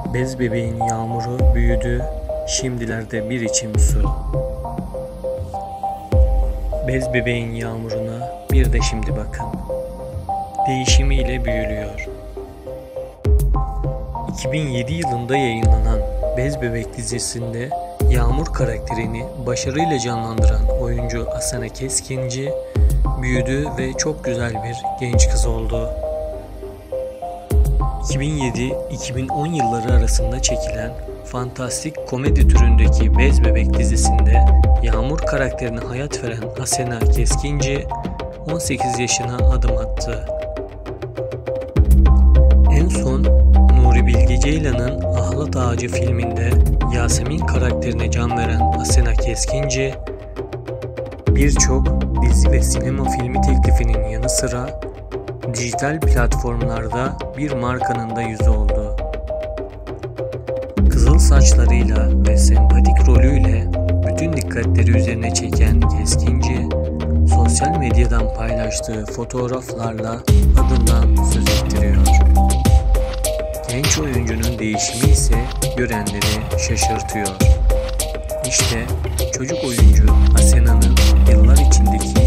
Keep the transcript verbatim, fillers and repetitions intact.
Bez bebeğin Yağmur'u büyüdü, şimdilerde bir içim su. Bez bebeğin Yağmur'una bir de şimdi bakın. Değişimiyle büyülüyor. iki bin yedi yılında yayınlanan Bez Bebek dizisinde Yağmur karakterini başarıyla canlandıran oyuncu Asena Keskinci büyüdü ve çok güzel bir genç kız oldu. iki bin yedi iki bin on yılları arasında çekilen fantastik komedi türündeki Bez Bebek dizisinde Yağmur karakterine hayat veren Asena Keskinci on sekiz yaşına adım attı. En son Nuri Bilge Ceylan'ın Ahlat Ağacı filminde Yasemin karakterine can veren Asena Keskinci birçok dizi ve sinema filmi teklifinin yanı sıra dijital platformlarda bir markanın da yüzü oldu. Kızıl saçlarıyla ve sempatik rolüyle bütün dikkatleri üzerine çeken Keskinci, sosyal medyadan paylaştığı fotoğraflarla adından söz ettiriyor. Genç oyuncunun değişimi ise görenleri şaşırtıyor. İşte çocuk oyuncu Asena'nın yıllar içindeki